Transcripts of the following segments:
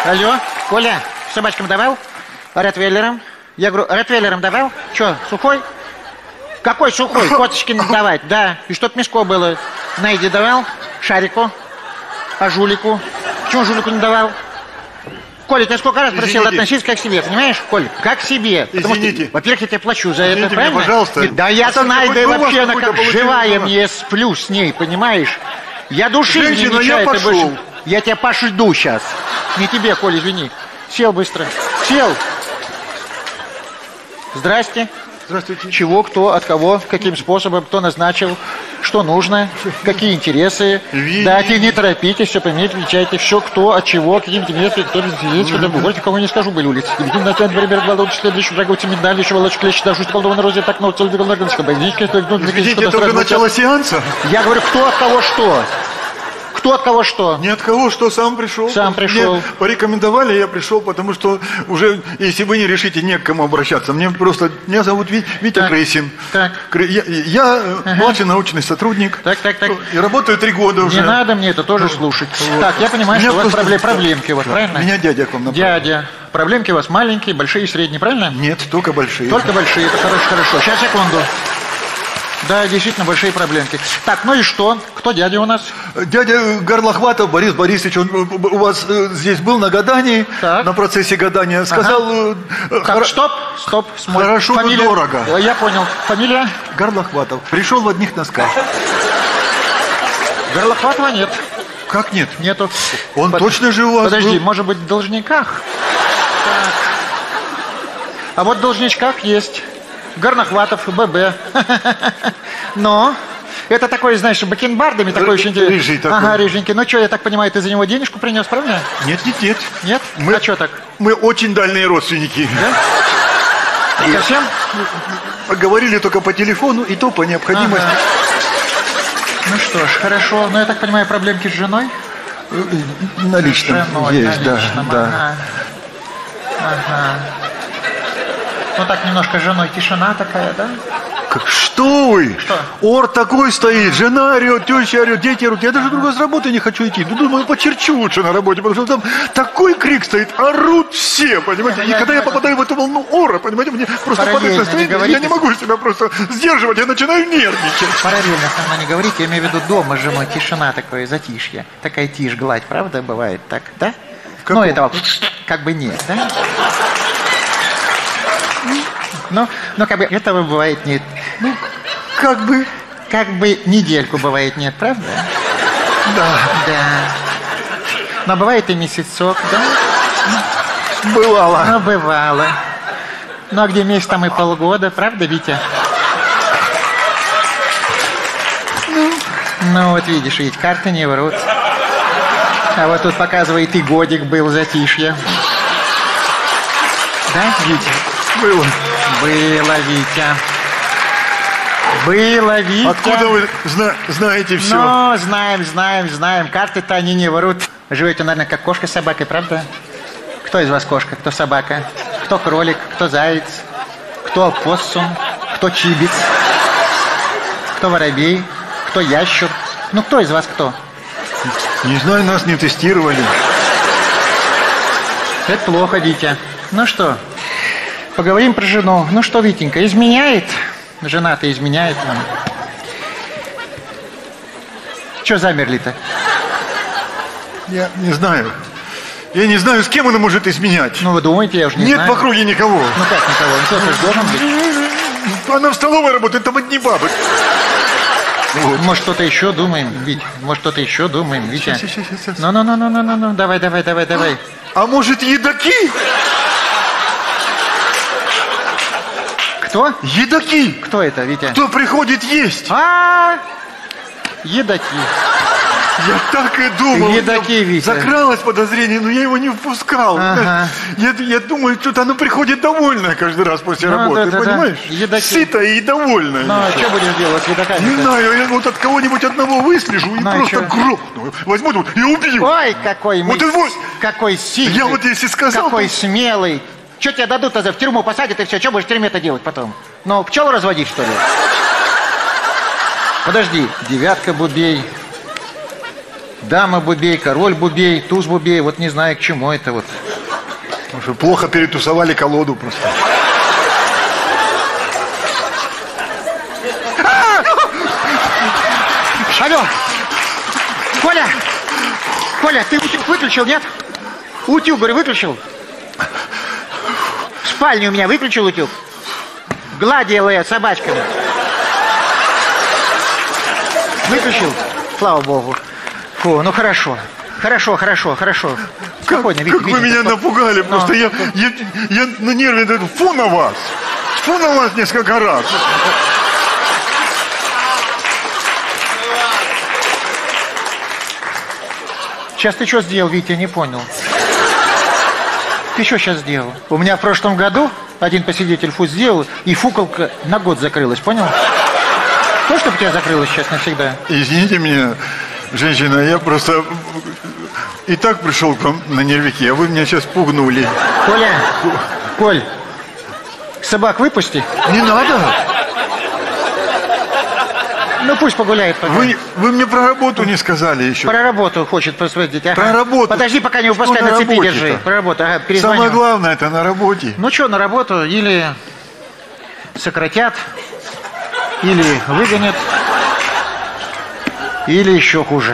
Алло, Коля, собачкам давал? Ротвейлерам? Я говорю, ротвейлерам давал? Че, сухой? Какой сухой? Коточки давать, да. И чтоб мяско было. Найди давал? Шарику? А жулику? Почему жулику не давал? Коля, я сколько раз просил относиться как к себе, понимаешь, Коль? Как к себе. Извините. Во-первых, я тебе плачу за это, Извините правильно? меня, пожалуйста. Да я-то Найдой вообще, она как живая, мне сплю с ней, понимаешь? Я души Женщина, не я чаю, пошел. больше... Я тебя пошду сейчас. Не тебе, Коль, извини. Сел быстро. Сел. Здрасте. Здравствуйте. Чего, кто, от кого, каким способом, кто назначил, что нужно, какие интересы. Дайте, не торопитесь, все поймите, отвечайте, все, кто, от чего, каким интересам, кто здесь, когда вы говорите, кого не скажу, были улицы. Видим, на тянет время, голодный, следующий, драговцы, медаль, еще волочь, клещ, даже колдована розе, так, но целый голодный, больничка, Видите, это уже начало сеанса? Я говорю, кто от кого что? Кто от кого что? Не от кого что, сам пришел. Сам пришел. Мне порекомендовали, я пришел, потому что уже, если вы не решите, не к кому обращаться. Меня зовут Витя Так. Крысин. Так. Я младший научный сотрудник. Так. И работаю 3 года уже. Не надо мне это тоже слушать. Вот. Так, я понимаю, Меня что у вас просто- проблемки, вот, правильно? Меня дядя к вам направил. Дядя. Проблемки у вас маленькие, большие и средние, правильно? Нет, только большие. Только большие, это хорошо. Сейчас, секунду. Да, действительно, большие проблемки. Так, ну и что? Кто дядя у нас? Дядя Горлохватов Борис Борисович, он у вас здесь был на гадании, Так. на процессе гадания. Сказал... Так, стоп. Хорошо, но Фамилия. дорого. Я понял. Фамилия? Горлохватов. Пришел в одних носках. Горлохватова нет. Как нет? Нету. Он точно же у вас Подожди, был? может быть, в должниках? Так. А вот в должничках есть. Горнохватов, ББ. Но это такой, знаешь, бакенбардами, такой очень... Рыжий такой. Ага, рыженький. Ну что, я так понимаю, ты за него денежку принес, правильно? Нет. Нет? Мы- А что так? Мы очень дальние родственники. Да? Совсем? Поговорили только по телефону, и то по необходимости. Ага. Ну что ж, хорошо. Но я так понимаю, проблемки с женой? На личном Женой, есть, на личном, да. Ага. Ну так немножко с женой тишина такая, да? Что вы? Что? Ор такой стоит, жена орет, теща орет, дети орут. Я даже другой с работы не хочу идти. Ну, думаю, почерчу лучше на работе, потому что там такой крик стоит, орут все, понимаете? И когда я попадаю в эту волну ора, понимаете, мне просто Параллельно падает не настроение, говорите. я не могу себя просто сдерживать, я начинаю нервничать. Параллельно со мной не говорите, я имею в виду дома с женой тишина, такое затишье. Такая тишь, гладь, правда, бывает так, да? Ну, этого как бы нет, да? Ну, как бы этого бывает нет. Ну, Как бы, как бы недельку бывает нет, правда? да, Да. Но бывает и месяцок, да? бывало. Ну, бывало. Ну, а где месяц, там и полгода, правда, Витя? Ну, вот видишь, ведь карты не врут. А вот тут показывает и годик был затишье. Да, Витя? Было. Было, Витя. Было, Витя. Откуда вы знаете все? Ну, знаем. Карты-то они не врут. Живете, наверное, как кошка с собакой, правда? Кто из вас кошка, кто собака? Кто кролик, кто заяц? Кто опоссум? Кто чибиц? Кто воробей? Кто ящур? Ну, кто из вас кто? Не знаю, нас не тестировали. Это плохо, Витя. Ну что, поговорим про жену. Ну что, Витенька, изменяет? Жена-то изменяет нам. Че замерли-то? Я не знаю. Я не знаю, с кем она может изменять. Ну, вы думаете, я уже не Нет знаю. в округе никого. Ну, как никого? Ну, кто-то же должен быть. Она в столовой работает, там одни бабы. Вот. Может, что-то еще думаем, Витя? Может, что-то еще думаем, Витя? Сейчас. Ну, давай. А может, едаки? Кто? Едаки! Кто это, Витя? Кто приходит есть? Едаки. Я так и думал. Едаки, У меня Витя. закралось подозрение, но я его не впускал. Ага. Я думаю, что-то оно приходит довольное каждый раз после работы. да. Понимаешь? Едаки. Сытое и довольное. Ну, а что будешь делать с едаками? Не знаю, я вот от кого-нибудь одного выслежу и Ну, и просто чё? грохну. Возьму тут и убью. Ой, какой мы... Вот и вот. Какой сильный. Я вот если сказал, Какой то- смелый. Что тебе дадут-то в тюрьму посадят и все? Что будешь в тюрьме-то делать потом? Ну, пчел разводить, что ли? Подожди, девятка бубей. Дама бубей, король бубей, туз бубей. Вот не знаю, к чему это вот. Потому что плохо перетусовали колоду просто. Алло! Коля! Коля, ты утюг выключил, нет? Утюг, говорю, выключил? В спальне у меня выключил утюг. Гладила я собачками. Выключил? Слава богу. Фу, ну хорошо. Хорошо. Спокойно, Как вы меня напугали, просто я на нерве, фу на вас! Фу на вас несколько раз! Сейчас ты что сделал, Витя, не понял. Ты что сейчас сделал? У меня в прошлом году один посетитель фу сделал, и фукалка на год закрылась, понял? То, чтобы у тебя закрылось сейчас навсегда. Извините меня, женщина, я просто и так пришел к вам на нервики, а вы меня сейчас пугнули. Коль, собак выпусти. Не надо. Ну пусть погуляет пока. Вы мне про работу не сказали еще. Про работу хочет посмотреть. Ага. Про работу. Подожди, пока не выпускай, на цепи держи. Про работу, ага, перезвоню. Самое главное, это на работе. Ну что, на работу или сократят, или выгонят, или еще хуже.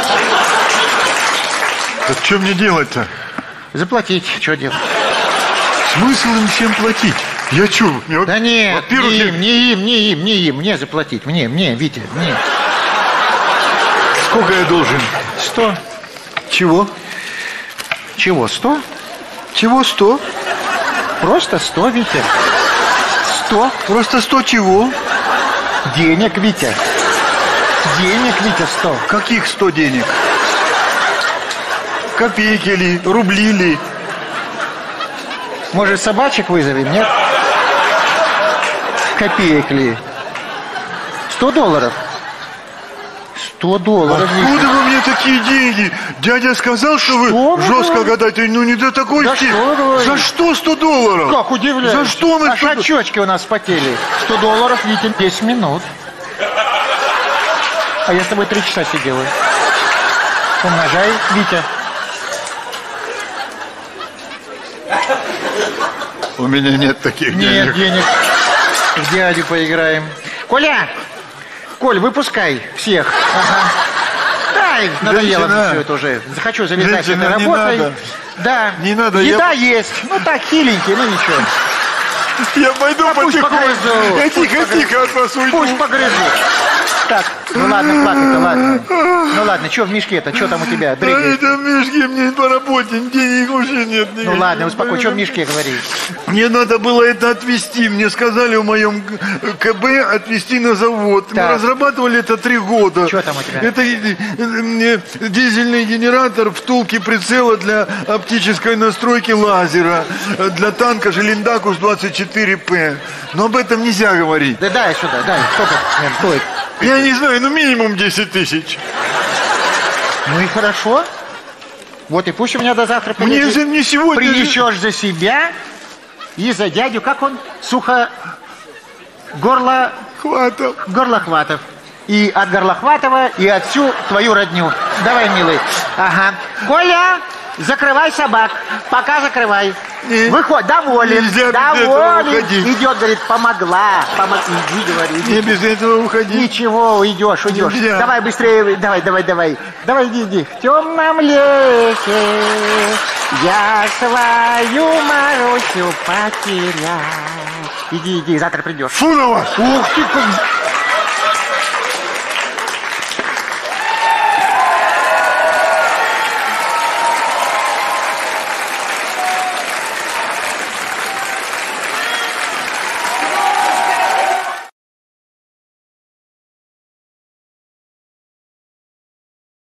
Так что мне делать-то? Заплатить, что делать? Смысл им всем платить? Я что? Да нет, не им, мне заплатить. Мне, Витя, мне. Сколько я должен? 100. Чего? Чего, 100? Чего 100? Просто 100, Витя. 100. Просто 100 чего? Денег, Витя. Денег, Витя, 100. Каких 100 денег? Копейки ли, рубли ли? Может, собачек вызовем, нет? Копеек ли? $100. $100. Откуда вы мне такие деньги? Дядя сказал, что вы жестко гадаете. Ну не до такой степени. За что $100? Как удивляюсь. За что мы? Аж очечки у нас вспотели. $100, Витя, 10 минут. А я с тобой 3 часа сидела. Умножай, Витя. У меня нет таких денег. Нет денег. В дядю поиграем. Коля! Коль, выпускай всех. Ага. Дай, надоело мне все это уже. Захочу залезать этой работой. Не надо. Да. Не надо. Еда есть. Ну так, хиленький, ну ничего. Я пойду потихоньку. Тихо от вас уйду. Пусть погрызут. Так, ну ладно, плакать-то, ладно. Ну ладно, что в мешке-то, что там у тебя дрыгает? Это в мешке, мне по работе, денег вообще нет. Ну ладно, успокой, что в мешке, говори? Мне надо было это отвезти, мне сказали в моем КБ отвезти на завод. Так. Мы разрабатывали это 3 года. Что там у тебя? Это дизельный генератор втулки прицела для оптической настройки лазера, для танка Желендакус 24П. Но об этом нельзя говорить. Да дай сюда, дай, сколько стоит? Я не знаю, ну минимум 10 тысяч. Ну и хорошо. Вот и пусть у меня до завтра Мне прилетит. же не сегодня. Принесешь за себя и за дядю, как он? Горлохватов. И от Горлохватова, и от всю твою родню. Давай, милый. Ага. Коля, закрывай собак. Пока закрывай. Выходь, доволен. Нельзя доволен. без этого уходить. Идет, говорит, помогла. Иди, говори. Не без этого уходить. Ничего, уйдешь. Нельзя. Давай быстрее, давай. Давай, иди. В темном лесе я свою Марусю потерял. Иди, завтра придешь. Фу на вас! Ух ты, как...